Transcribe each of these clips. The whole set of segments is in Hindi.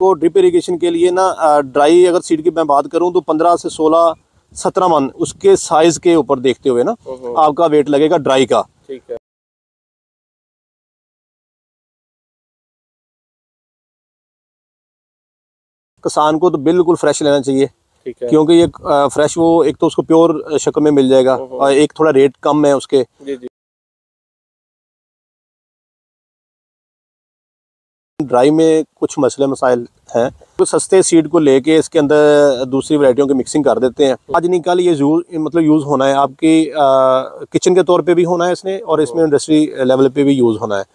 आपको ड्रिप इरिगेशन के लिए ना ड्राई अगर सीड की मैं बात करूं तो 15 से 16 17 मन उसके साइज के ऊपर देखते हुए ना आपका वेट लगेगा ड्राई का। ठीक है। किसान को तो बिल्कुल फ्रेश लेना चाहिए। ठीक है। क्योंकि ये फ्रेश वो एक तो उसको प्योर शक्ल में मिल जाएगा और एक थोड़ा रेट कम है उसके। जी जी। ड्राई में कुछ मसले मसाइल हैं तो सस्ते सीड को लेके इसके अंदर दूसरी वैरायटियों की मिक्सिंग कर देते हैं। आज निकाल ये यूज़ होना है आपकी किचन के तौर पे भी होना है इसने और इसमें इंडस्ट्री लेवल पे भी यूज़ होना है।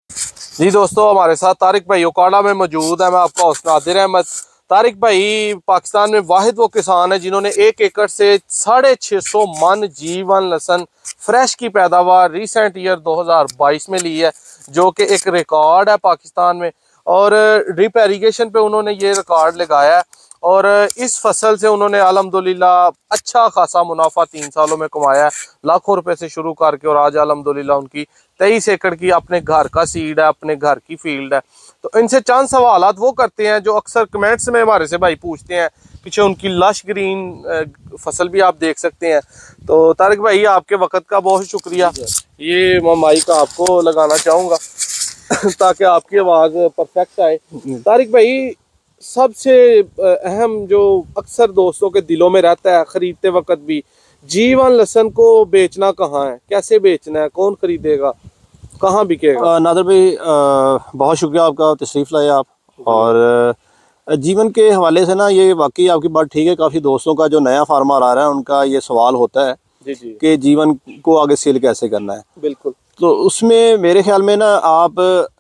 जी दोस्तों, हमारे साथ तारिक भाई ओकाड़ा में मौजूद है। मैं आपका होस्ट नादिर अहमद। तारिक भाई पाकिस्तान में वाहिद वो किसान है जिन्होंने 1 एकड़ से 650 मन G1 लहसुन फ्रेश की पैदावार रिसेंट ईयर 2022 में ली है, जो कि एक रिकॉर्ड है पाकिस्तान में। और ड्रिप इरिगेशन पे उन्होंने ये रिकॉर्ड लगाया है और इस फसल से उन्होंने अल्हम्दुलिल्लाह अच्छा खासा मुनाफा 3 सालों में कमाया है, लाखों रुपए से शुरू करके। और आज अल्हम्दुलिल्लाह उनकी 23 एकड़ की अपने घर का सीड है, अपने घर की फील्ड है। तो इनसे चंद सवालात वो करते हैं जो अक्सर कमेंट्स में हमारे से भाई पूछते हैं। पीछे उनकी लश ग्रीन फसल भी आप देख सकते हैं। तो तारिक भाई आपके वक्त का बहुत शुक्रिया। ये मैं माइक आपको लगाना चाहूँगा ताकि आपकी आवाज़ परफेक्ट आए। तारिक भाई, सबसे अहम जो अक्सर दोस्तों के दिलों में रहता है ख़रीदते वक्त भी, G1 लहसुन को बेचना कहाँ है, कैसे बेचना है, कौन खरीदेगा, कहाँ बिकेगा? नादर भाई बहुत शुक्रिया आपका, तशरीफ़ लाए आप। और जीवन के हवाले से ना ये वाकई आपकी बात ठीक है। काफ़ी दोस्तों का जो नया फार्मर आ रहा है उनका ये सवाल होता है जी जी कि जीवन को आगे सेल कैसे करना है। बिल्कुल। तो उसमें मेरे ख्याल में ना आप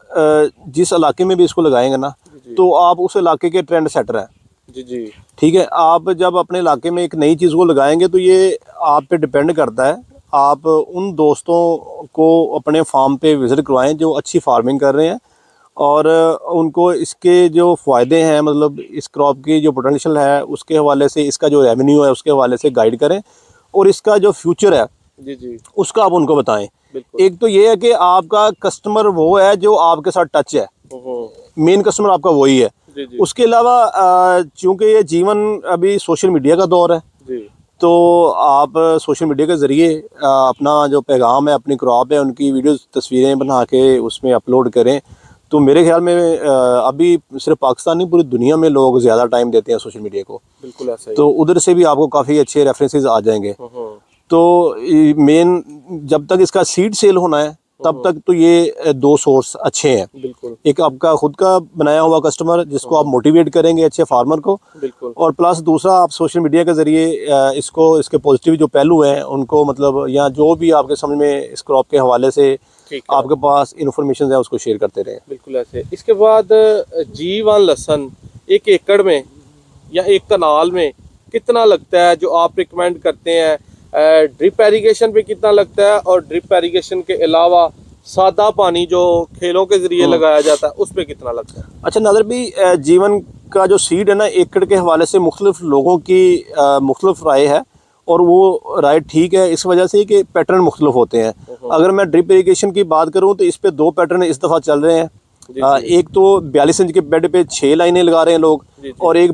जिस इलाके में भी इसको लगाएंगे ना तो आप उस इलाके के ट्रेंड सेटर हैं। जी जी। ठीक है, आप जब अपने इलाके में एक नई चीज़ को लगाएंगे तो ये आप पे डिपेंड करता है। आप उन दोस्तों को अपने फार्म पे विज़िट करवाएं जो अच्छी फार्मिंग कर रहे हैं और उनको इसके जो फ़ायदे हैं, मतलब इस क्रॉप की जो पोटेंशियल है उसके हवाले से, इसका जो रेवेन्यू है उसके हवाले से गाइड करें और इसका जो फ्यूचर है जी जी उसका आप उनको बताएं। एक तो ये है कि आपका कस्टमर वो है जो आपके साथ टच है, मेन कस्टमर आपका वही है। जी जी। उसके अलावा चूँकि ये जीवन अभी सोशल मीडिया का दौर है जी। तो आप सोशल मीडिया के ज़रिए अपना जो पैगाम है, अपनी क्रॉप है, उनकी वीडियोस तस्वीरें बना के उसमें अपलोड करें। तो मेरे ख्याल में अभी सिर्फ पाकिस्तान नहीं पूरी दुनिया में लोग ज़्यादा टाइम देते हैं सोशल मीडिया को। बिल्कुल ऐसा ही। तो उधर से भी आपको काफ़ी अच्छे रेफरेंसेस आ जाएंगे। तो मेन जब तक इसका सीड सेल होना है तब तक तो ये 2 सोर्स अच्छे हैं। बिल्कुल। एक आपका खुद का बनाया हुआ कस्टमर जिसको आप मोटिवेट करेंगे अच्छे फार्मर को, बिल्कुल। और प्लस दूसरा आप सोशल मीडिया के ज़रिए इसको, इसके पॉजिटिव जो पहलू हैं उनको, मतलब या जो भी आपके समझ में इस क्रॉप के हवाले से आपके पास इन्फॉर्मेशन है उसको शेयर करते रहें। बिल्कुल ऐसे। इसके बाद G1 लहसुन 1 एकड़ में या 1 कनाल में कितना लगता है जो आप रिकमेंड करते हैं? ड्रिप इरिगेशन पे कितना लगता है और ड्रिप इरिगेशन के अलावा सादा पानी जो खेलों के जरिए लगाया जाता है उस पे कितना लगता है? अच्छा नादर भी, जीवन का जो सीड है ना, एकड़ के हवाले से मुख्तलिफ लोगों की मुख्तलिफ राय है और वो राय ठीक है इस वजह से कि पैटर्न मुख्तलिफ होते हैं। अगर मैं ड्रिप इरिगेशन की बात करूँ तो इस पे 2 पैटर्न इस दफ़ा चल रहे हैं। एक तो 42 इंच के बेड पे 6 लाइनें लगा रहे हैं लोग और एक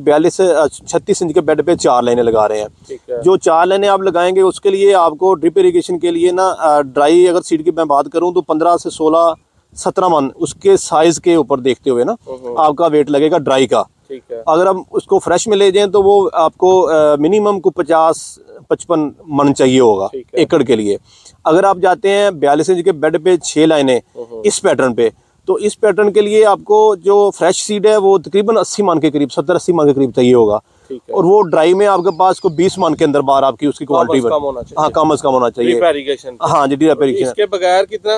36 इंच के बेड पे 4 लाइनें लगा रहे हैं। जो 4 लाइनें आप लगाएंगे उसके लिए आपको ड्रिप इरिगेशन के लिए ना ड्राई अगर सीड की मैं बात करूं तो 15 से 16 17 मन उसके साइज के ऊपर देखते हुए ना आपका वेट लगेगा ड्राई का। अगर हम उसको फ्रेश में ले जाएं तो वो आपको मिनिमम को 50-55 मन चाहिए होगा एकड़ के लिए। अगर आप जाते हैं 42 इंच के बेड पे 6 लाइनें इस पैटर्न पे, तो इस पैटर्न के लिए आपको जो फ्रेश सीड है वो तकरीबन 80 मन के करीब, 70-80 मन के करीब चाहिए होगा। और वो ड्राई में आपके पास को 20 मन के अंदर बार आपकी उसकी क्वालिटी, हाँ कम अज कम होना चाहिए। हाँ जी, ड्रिप इरिगेशन। इसके बगैर कितना?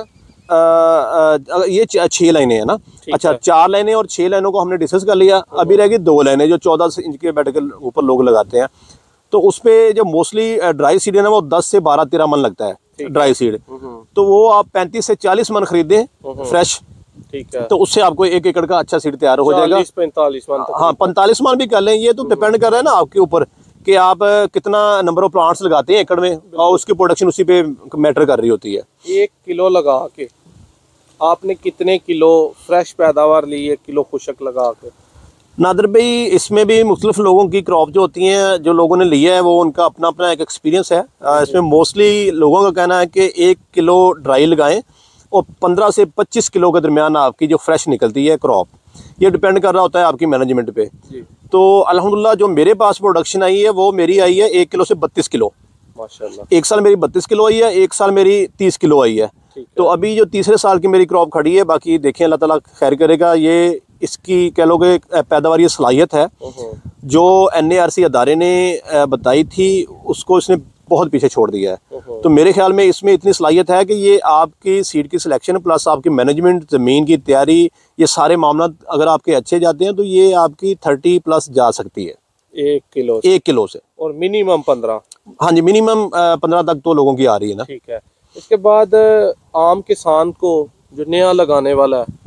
ये 6 लाइनें है ना। अच्छा, 4 लाइनें और 6 लाइनों को हमने डिस्कस कर लिया। अभी रहेगी 2 लाइनें जो 14 इंच के बेड के ऊपर लोग लगाते हैं। तो उसपे जो मोस्टली ड्राई सीड है ना वो 10 से 12-13 मन लगता है ड्राई सीड। तो वो आप 35 से 40 मन खरीदें फ्रेश, ठीक है। तो उससे आपको 1 एकड़ का अच्छा सीड तैयार हो जाएगा। 45 मन, हाँ 45 मन भी कर लें, ये तो डिपेंड कर रहा है ना आपके ऊपर कि आप कितना नंबर ऑफ प्लांट्स लगाते हैं एकड़ में और उसकी प्रोडक्शन उसी पे मैटर कर रही होती है। 1 किलो लगा के आपने कितने किलो फ्रेश पैदावार ली? 1 किलो खुशक लगा के नादिर भाई, इसमें भी मुख्तलिफ लोगों की क्रॉप जो होती हैं, जो लोगों ने लिया है वो उनका अपना अपना एक एक्सपीरियंस है। इसमें मोस्टली लोगों का कहना है कि 1 किलो ड्राई लगाएं और 15 से 25 किलो के दरमियान आपकी जो फ्रेश निकलती है क्रॉप। ये डिपेंड कर रहा होता है आपकी मैनेजमेंट पे। तो अल्हम्दुलिल्लाह जो मेरे पास प्रोडक्शन आई है वो मेरी आई है 1 किलो से 32 किलो माशाल्लाह। एक साल मेरी 32 किलो आई है, एक साल मेरी 30 किलो आई है। तो अभी जो तीसरे साल की मेरी क्रॉप खड़ी है, बाकी देखें अल्लाह ताला खैर करेगा। ये इसकी कह लो कि पैदावार ये सलाहियत है जो NARC अदारे ने बताई थी, उसको इसने बहुत पीछे छोड़ दिया है। तो मेरे ख्याल में इसमें इतनी सलाहियत है कि ये आपकी सीड की सिलेक्शन प्लस आपकी मैनेजमेंट, ज़मीन की तैयारी, ये सारे मामला अगर आपके अच्छे जाते हैं तो ये आपकी 30 प्लस जा सकती है 1 किलो से। और मिनिमम 15? हाँ जी, मिनिमम 15 तक तो लोगों की आ रही है ना। ठीक है। इसके बाद आम किसान को जो नया लगाने वाला है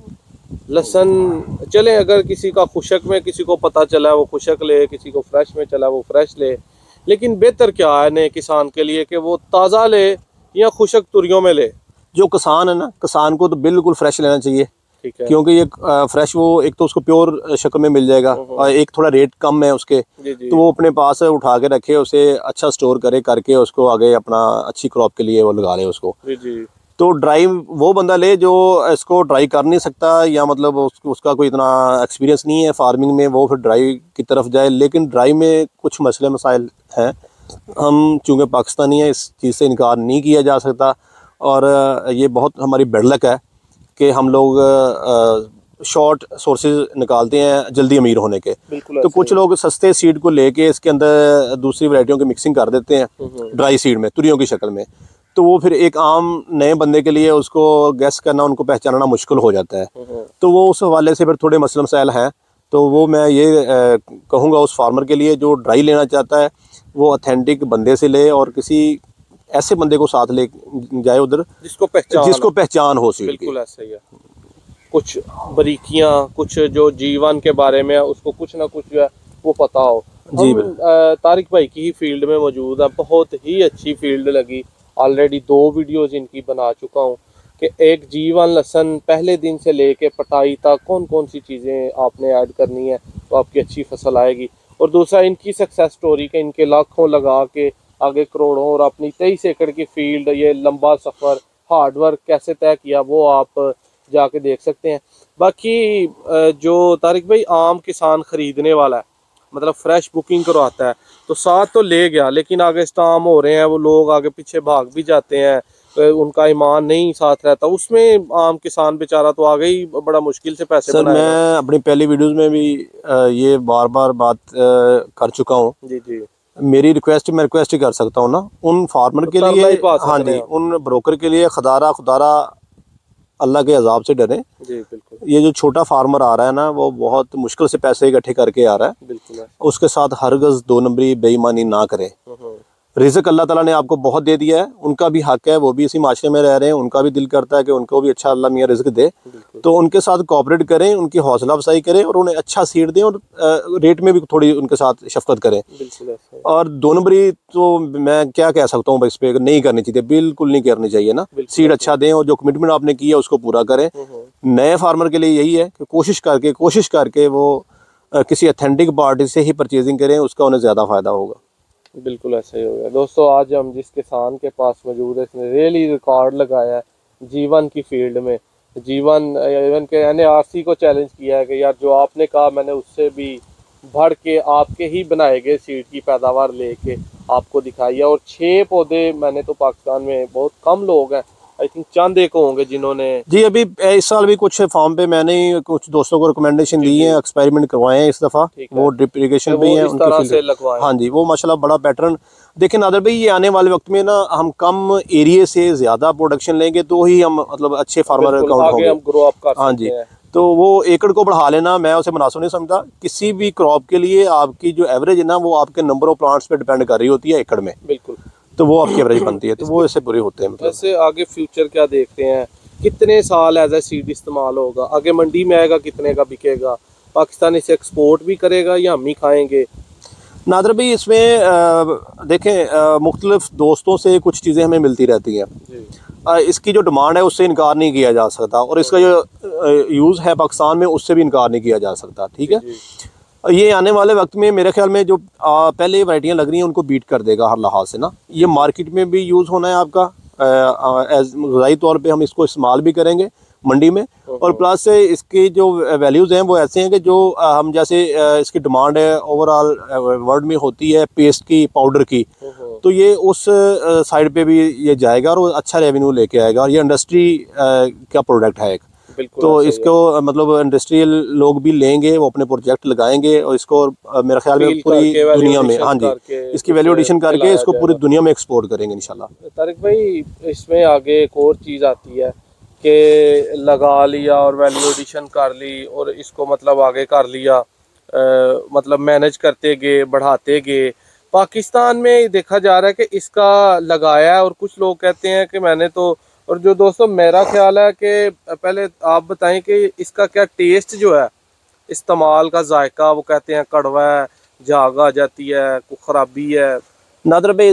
लहसुन, चले अगर किसी का खुशक में किसी को पता चला है वो खुशक ले, किसी को फ्रेश में चला वो फ्रेश ले, लेकिन बेहतर क्या है नए किसान के लिए कि वो ताज़ा ले या खुशक तुरियों में ले? जो किसान है ना, किसान को तो बिल्कुल फ्रेश लेना चाहिए। ठीक है। क्योंकि ये फ्रेश वो एक तो उसको प्योर शक्ल में मिल जाएगा और एक थोड़ा रेट कम है उसके। तो वो अपने पास उठा के रखे, उसे अच्छा स्टोर करे करके उसको आगे अपना अच्छी क्रॉप के लिए वो लगा ले उसको। तो ड्राई वो बंदा ले जो इसको ड्राई कर नहीं सकता या मतलब उसका कोई इतना एक्सपीरियंस नहीं है फार्मिंग में, वो फिर ड्राई की तरफ जाए। लेकिन ड्राई में कुछ मसले मसाइल हैं, हम चूँकि पाकिस्तानी है इस चीज़ से इनकार नहीं किया जा सकता। और ये बहुत हमारी बेडलक है कि हम लोग शॉर्ट सोर्सेज निकालते हैं जल्दी अमीर होने के। तो कुछ लोग सस्ते सीड को लेके इसके अंदर दूसरी वैरायटियों की मिक्सिंग कर देते हैं ड्राई सीड में, तुरियों की शक्ल में। तो वो फिर एक आम नए बंदे के लिए उसको गैस करना, उनको पहचानना मुश्किल हो जाता है। तो वो उस हवाले से फिर थोड़े मसले मसाइल हैं। तो वो मैं ये कहूँगा उस फार्मर के लिए जो ड्राई लेना चाहता है वो ऑथेंटिक बंदे से ले और किसी ऐसे बंदे को साथ ले जाए उधर जिसको पहचान हो सीड की। बिल्कुल ऐसा ही है। कुछ बारीकियाँ, कुछ जो जीवन के बारे में उसको कुछ ना कुछ जो है वो पता हो। जी तारिक भाई की ही फील्ड में मौजूद है, बहुत ही अच्छी फील्ड लगी। ऑलरेडी 2 वीडियोज़ इनकी बना चुका हूँ कि एक जीवन लहसुन पहले दिन से लेके पटाई तक कौन कौन सी चीज़ें आपने ऐड करनी है तो आपकी अच्छी फसल आएगी। और दूसरा इनकी सक्सेस स्टोरी के इनके लाखों लगा के आगे करोड़ों और अपनी 23 एकड़ की फील्ड, ये लंबा सफ़र, हार्ड वर्क कैसे तय किया वो आप जाके देख सकते हैं। बाकी जो तारिक भाई आम किसान ख़रीदने वाला है, मतलब फ्रेश बुकिंग करवाता है तो साथ तो ले गया, लेकिन आगे स्टाम हो रहे हैं, वो लोग आगे पीछे भाग भी जाते हैं, उनका ईमान नहीं साथ रहता, उसमें आम किसान बेचारा तो आगे ही बड़ा मुश्किल से पैसे सर मैं अपनी पहली वीडियोस में भी ये बार बार बात कर चुका हूँ। जी मेरी रिक्वेस्ट मैं रिक्वेस्ट ही कर सकता हूँ ना उन फार्मर के लिए, हाँ जी, उन ब्रोकर के लिए खुदारा अल्लाह के अजाब से डरें। जी बिल्कुल। ये जो छोटा फार्मर आ रहा है ना वो बहुत मुश्किल से पैसे इकट्ठे करके आ रहा है। बिल्कुल। उसके साथ हरगज़ 2 नंबरी बेईमानी ना करें। रिज़्क अल्लाह ताला ने आपको बहुत दे दिया है, उनका भी हक है, वो भी इसी माशरे में रह रहे हैं, उनका भी दिल करता है कि उनको भी अच्छा अल्लाह मियाँ रिज़्क दे। तो उनके साथ कोऑपरेट करें, उनकी हौसला अफजाई करें और उन्हें अच्छा सीड दें और रेट में भी थोड़ी उनके साथ शफकत करें। और 2 नंबरी तो मैं क्या कह सकता हूँ इस पर नहीं करनी चाहिए, बिल्कुल नहीं करनी चाहिए ना। सीड अच्छा दें और जो कमिटमेंट आपने की है उसको पूरा करें। नए फार्मर के लिए यही है कि कोशिश करके वो किसी ऑथेंटिक पार्टी से ही परचेजिंग करें, उसका उन्हें ज़्यादा फ़ायदा होगा। बिल्कुल ऐसा ही हो गया। दोस्तों आज हम जिस किसान के पास मौजूद है इसने रियली रिकॉर्ड लगाया है जीवन की फील्ड में। जीवन इवन के NARC को चैलेंज किया है कि यार जो आपने कहा मैंने उससे भी बढ़ के आपके ही बनाए गए सीड की पैदावार लेके आपको दिखाई है। और 6 पौधे मैंने तो पाकिस्तान में बहुत कम लोग हैं, आई थिंक चंद एक होंगे जिन्होंने। जी अभी इस साल भी कुछ फार्म पे मैंने कुछ दोस्तों को रिकमेंडेशन दी है, एक्सपेरिमेंट करवाए हैं इस दफ़ा, वो ड्रिप इरिगेशन भी है उनकी। हाँ जी वो माशाल्लाह बड़ा पैटर्न। देखिए नादिर भाई ये आने वाले वक्त में ना हम कम एरिया से ज़्यादा प्रोडक्शन लेंगे तो ही हम मतलब अच्छे फार्मर अकाउंट होंगे। हाँ जी, तो वो एकड़ को बढ़ा लेना मैं उसे मुनासिब नहीं समझता। किसी भी क्रॉप के लिए आपकी जो एवरेज है ना वो आपके नंबर ऑफ प्लांट्स पे डिपेंड कर रही होती है एकड़ में। बिल्कुल। तो वो आपकी एवरेज बनती है, तो वो इससे पूरे होते हैं। मतलब वैसे आगे फ्यूचर क्या देखते हैं, कितने साल एज ए सीड इस्तेमाल होगा, आगे मंडी में आएगा, कितने का बिकेगा, पाकिस्तान इसे एक्सपोर्ट भी करेगा या हम ही खाएंगे? नादिर भाई इसमें देखें मुख्तलिफ दोस्तों से कुछ चीज़ें हमें मिलती रहती हैं। इसकी जो डिमांड है उससे इनकार नहीं किया जा सकता और इसका जो यूज़ है पाकिस्तान में उससे भी इनकार नहीं किया जा सकता। ठीक है, ये आने वाले वक्त में मेरे ख्याल में जो पहले वैरायटियाँ लग रही हैं उनको बीट कर देगा हर लिहाज से ना। ये मार्केट में भी यूज़ होना है आपका, एज ग़िज़ाई तौर पे हम इसको इस्तेमाल भी करेंगे मंडी में, और प्लस इसकी जो वैल्यूज़ हैं वो ऐसे हैं कि जो हम जैसे इसकी डिमांड है ओवरऑल वर्ल्ड में होती है पेस्ट की, पाउडर की, तो ये उस साइड पे भी ये जाएगा और अच्छा रेवेन्यू लेके आएगा। और ये इंडस्ट्री का प्रोडक्ट है एक, तो इसको मतलब इंडस्ट्रियल लोग भी लेंगे, वो अपने प्रोजेक्ट लगाएंगे और इसको मेरे ख्याल में पूरी दुनिया में, हाँ जी, इसकी वैल्यू एडिशन करके इसको पूरी दुनिया में एक्सपोर्ट करेंगे इंशाल्लाह। तारिक भाई इसमें आगे एक और चीज़ आती है कि लगा लिया और वैल्यू एडिशन कर ली और इसको मतलब आगे कर लिया, मतलब मैनेज करते गए, बढ़ाते गए। पाकिस्तान में देखा जा रहा है कि इसका लगाया है और कुछ लोग कहते हैं कि मैंने तो, और जो दोस्तों मेरा ख्याल है कि पहले आप बताएं कि इसका क्या टेस्ट जो है, इस्तेमाल का जायका, वो कहते हैं कड़वा है, झाग आ जाती है, कोई ख़राबी है। नादर भाई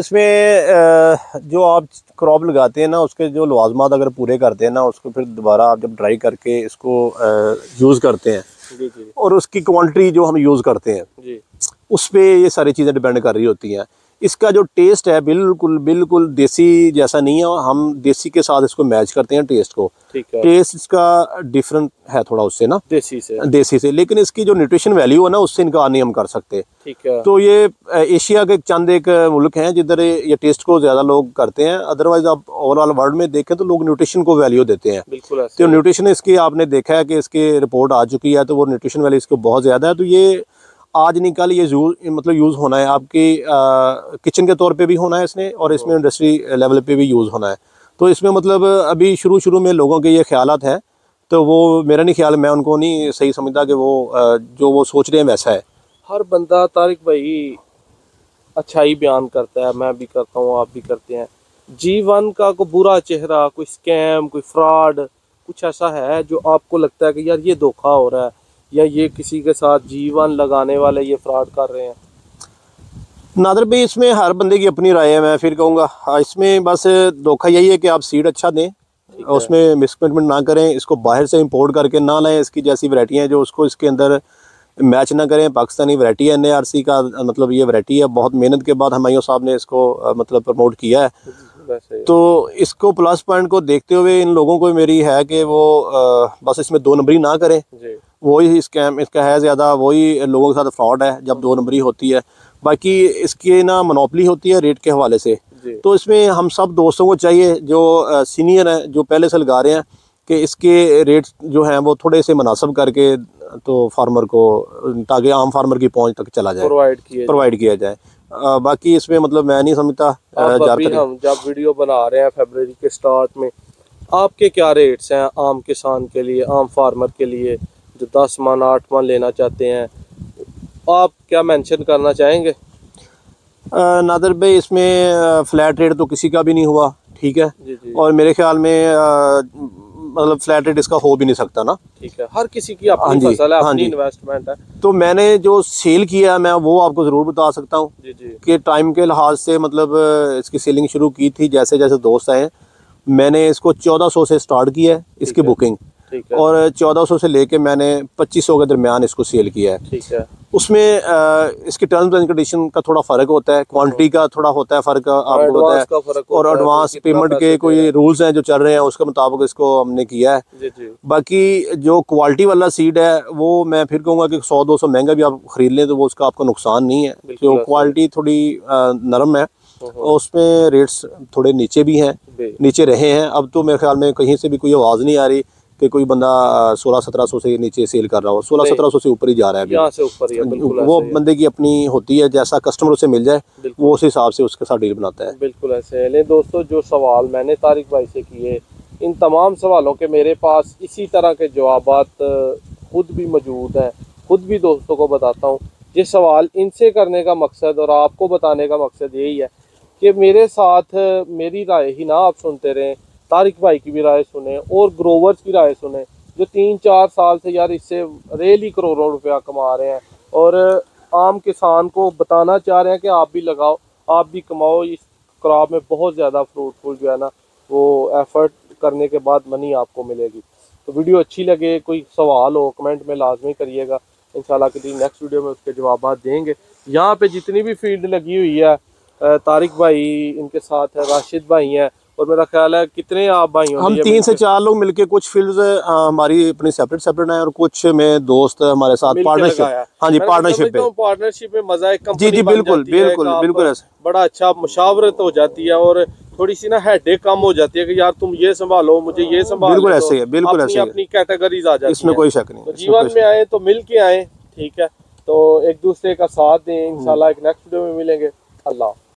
इसमें जो आप क्रॉप लगाते हैं ना उसके जो लवाजमात अगर पूरे करते हैं ना, उसको फिर दोबारा आप जब ड्राई करके इसको यूज़ करते हैं जी जी, और उसकी क्वांटिटी जो हम यूज़ करते हैं जी, उस पर ये सारी चीज़ें डिपेंड कर रही होती हैं। इसका जो टेस्ट है बिल्कुल बिल्कुल देसी जैसा नहीं है, हम देसी के साथ इसको मैच करते हैं टेस्ट को। ठीक है, टेस्ट इसका डिफरेंट है थोड़ा उससे ना, देसी से, लेकिन इसकी जो न्यूट्रिशन वैल्यू है ना उससे इनकार नहीं हम कर सकते। ठीक है, तो ये एशिया के चंद एक मुल्क हैं जिधर ये टेस्ट को ज़्यादा लोग करते हैं, अदरवाइज आप ओवरऑल वर्ल्ड में देखें तो लोग न्यूट्रिशन को वैल्यू देते हैं। बिल्कुल। तो न्यूट्रिशन इसकी आपने देखा है कि इसकी रिपोर्ट आ चुकी है, तो वो न्यूट्रिशन वैल्यू इसको बहुत ज़्यादा है। तो ये आज नहीं कल ये मतलब यूज़ होना है, आपकी किचन के तौर पे भी होना है इसने, और इसमें इंडस्ट्री लेवल पे भी यूज़ होना है। तो इसमें मतलब अभी शुरू में लोगों के ये ख्यालात हैं, तो वो मेरा नहीं ख्याल, मैं उनको नहीं सही समझता कि वो जो वो सोच रहे हैं वैसा है। हर बंदा तारिक भाई अच्छा ही बयान करता है, मैं भी करता हूँ, आप भी करते हैं। G1 का कोई बुरा चेहरा, कोई स्कैम, कोई फ्रॉड, कुछ ऐसा है जो आपको लगता है कि यार ये धोखा हो रहा है, या ये किसी के साथ G1 लगाने वाले ये फ्रॉड कर रहे हैं? नादर भाई इसमें हर बंदे की अपनी राय है, मैं फिर कहूँगा इसमें बस धोखा यही है कि आप सीड अच्छा दें, उसमें मिसकमेंट ना करें, इसको बाहर से इंपोर्ट करके ना लाएं, इसकी जैसी वैरायटी हैं जो उसको इसके अंदर मैच ना करें। पाकिस्तानी वैरायटी है, NARC का मतलब ये वैरायटी है, बहुत मेहनत के बाद हमायों साहब ने इसको मतलब प्रमोट किया है। तो इसको प्लस पॉइंट को देखते हुए इन लोगों को मेरी है कि वो बस इसमें 2 नंबरी ना करें, वही स्कैम इसका है ज़्यादा, वही लोगों के साथ फ्रॉड है जब 2 नंबरी होती है। बाकी इसकी ना मोनोपली होती है रेट के हवाले से, तो इसमें हम सब दोस्तों को चाहिए जो सीनियर हैं, जो पहले से लगा रहे हैं, कि इसके रेट्स जो हैं वो थोड़े से मुनासिब करके तो फार्मर को, ताकि आम फार्मर की पहुंच तक चला जाए, प्रोवाइड किया जाए। बाकी इसमें मतलब मैं नहीं समझता। हम जब वीडियो बना रहे हैं फरवरी के स्टार्ट में, आपके क्या रेट्स हैं आम किसान के लिए, आम फार्मर के लिए जो 10 मन 8 मन लेना चाहते हैं, आप क्या मेंशन करना चाहेंगे? नादर भाई इसमें फ्लैट रेट तो किसी का भी नहीं हुआ, ठीक है जी। और मेरे ख्याल में मतलब फ्लैट रेट इसका हो भी नहीं सकता ना, ठीक है, हर किसी की अपनी फसल है, अपनी इन्वेस्टमेंट है। तो मैंने जो सेल किया मैं वो आपको ज़रूर बता सकता हूँ कि टाइम के लिहाज से मतलब इसकी सेलिंग शुरू की थी जैसे जैसे दोस्त आए, मैंने इसको 1400 से स्टार्ट किया है इसकी बुकिंग, और 1400 से लेके मैंने 2500 के दरमियान इसको सेल किया है, ठीक है। उसमें इसकी टर्म्स एंड कंडीशन का थोड़ा फ़र्क होता है, क्वांटिटी का थोड़ा होता है फ़र्क, आपको पता है, और एडवांस पेमेंट के कोई रूल्स हैं जो चल रहे हैं उसके मुताबिक इसको हमने किया है। बाकी जो क्वालिटी वाला सीड है वो मैं फिर कहूँगा कि 100-200 महंगा भी आप ख़रीद लें तो वो उसका आपका नुकसान नहीं है, जो क्वालिटी थोड़ी नरम है, उसमें रेट्स थोड़े नीचे भी हैं, नीचे रहे हैं। अब तो मेरे ख्याल में कहीं से भी कोई आवाज़ नहीं आ रही कि कोई बंदा 1600-1700 से नीचे सेल कर रहा हो, 1600-1700 से ऊपर ही जा रहा है, यहाँ से ऊपर ही है। वो बंदे की अपनी होती है, जैसा कस्टमर उसे मिल जाए वो उस हिसाब से उसके साथ डील बनाता है। बिल्कुल ऐसे है। दोस्तों जो सवाल मैंने तारिक भाई से किए, इन तमाम सवालों के मेरे पास इसी तरह के जवाबात खुद भी मौजूद हैं, खुद भी दोस्तों को बताता हूँ। ये सवाल इनसे करने का मकसद और आपको बताने का मकसद यही है कि मेरे साथ मेरी राय ही ना आप सुनते रहें, तारिक भाई की भी राय सुने और ग्रोवर्स की राय सुने जो 3-4 साल से यार इससे रेली करोड़ों रुपया कमा रहे हैं और आम किसान को बताना चाह रहे हैं कि आप भी लगाओ, आप भी कमाओ। इस क्रॉप में बहुत ज़्यादा फ्रूटफुल जो है ना वो एफर्ट करने के बाद मनी आपको मिलेगी। तो वीडियो अच्छी लगे, कोई सवाल हो कमेंट में लाजमी करिएगा। इंशाल्लाह कि नेक्स्ट वीडियो में उसके जवाब देंगे। यहाँ पे जितनी भी फील्ड लगी हुई है, तारिक भाई इनके साथ है, राशिद भाई हैं, और मेरा ख्याल है कितने आप भाई हम 3 से 4 लोग मिलके, कुछ फील्ड्स हमारी अपनी सेपरेट सेपरेट हैं और कुछ में दोस्त हमारे साथ पार्टनरशिप। हाँ जी, पार्टनरशिप है। पार्टनरशिप में मजा है, जी जी बिल्कुल बिल्कुल बिल्कुल ऐसे बड़ा अच्छा मुशावरत हो जाती है और थोड़ी सी ना हेडेक कम हो जाती है कि यार तुम ये संभालो, मुझे ये संभालो। बिल्कुल ऐसे है, बिल्कुल ऐसे अपनी कैटेगरीज आ जाती है, इसमें कोई शक नहीं। तो जीवन में आए तो मिल के आए, ठीक है, तो एक दूसरे का साथ दें। इंशाल्लाह एक नेक्स्ट वीडियो में मिलेंगे। अल्लाह।